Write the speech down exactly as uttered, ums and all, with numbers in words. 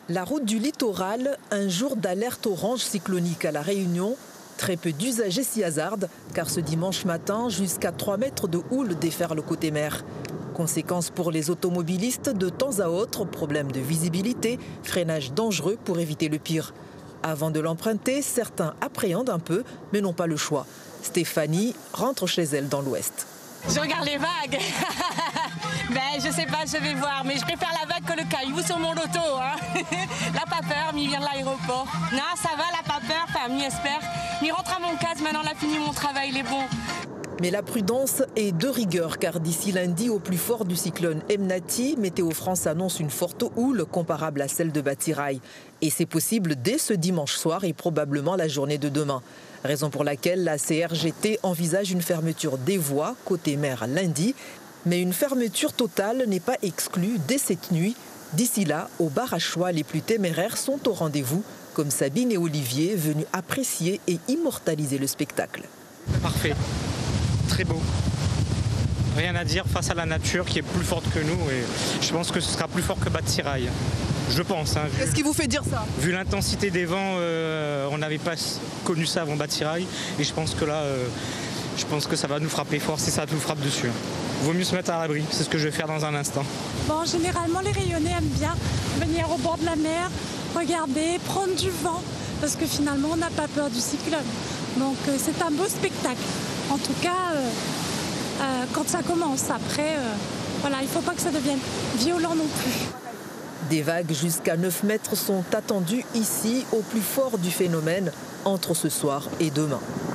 La route du littoral, un jour d'alerte orange cyclonique à La Réunion. Très peu d'usagers s'y hasardent, car ce dimanche matin, jusqu'à trois mètres de houle déferle le côté mer. Conséquence pour les automobilistes, de temps à autre, problème de visibilité, freinage dangereux pour éviter le pire. Avant de l'emprunter, certains appréhendent un peu, mais n'ont pas le choix. Stéphanie rentre chez elle dans l'Ouest. Je regarde les vagues. Ben, je sais pas, je vais voir, mais je préfère la vague que le caillou sur mon loto. Hein. La pas peur, m'y vient de l'aéroport. Non, ça va, la pas peur, enfin, m'y espère. M'y rentre à mon casque, maintenant, on a fini mon travail, il est bon. Mais la prudence est de rigueur, car d'ici lundi, au plus fort du cyclone Emnati, Météo France annonce une forte houle comparable à celle de Batiraï. Et c'est possible dès ce dimanche soir et probablement la journée de demain. Raison pour laquelle la C R G T envisage une fermeture des voies côté mer lundi. Mais une fermeture totale n'est pas exclue dès cette nuit. D'ici là, aux bars à choix les plus téméraires sont au rendez-vous, comme Sabine et Olivier, venus apprécier et immortaliser le spectacle. Parfait, très beau. Rien à dire face à la nature qui est plus forte que nous et je pense que ce sera plus fort que Batiraï. Je pense. Hein, Qu'est-ce qui vous fait dire ça? Vu l'intensité des vents, euh, on n'avait pas connu ça avant Batiraï et je pense que là, euh, je pense que ça va nous frapper fort si ça nous frappe dessus. Vaut mieux se mettre à l'abri, c'est ce que je vais faire dans un instant. Bon, généralement, les rayonnés aiment bien venir au bord de la mer, regarder, prendre du vent, parce que finalement, on n'a pas peur du cyclone. Donc, euh, c'est un beau spectacle. En tout cas, euh, euh, quand ça commence, après, euh, voilà, il ne faut pas que ça devienne violent non plus. Des vagues jusqu'à neuf mètres sont attendues ici, au plus fort du phénomène, entre ce soir et demain.